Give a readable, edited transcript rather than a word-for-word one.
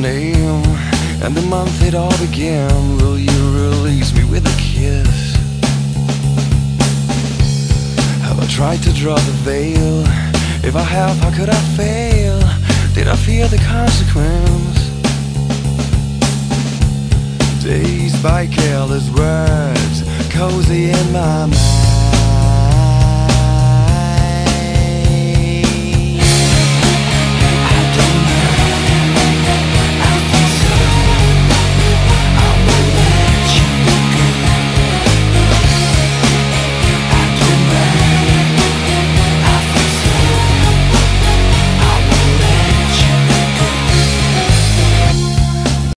came, and the month it all began. Will you release me with a kiss? Have I tried to draw the veil? If I have, how could I fail? Did I fear the consequence? Dazed by careless words, cozy in my mind.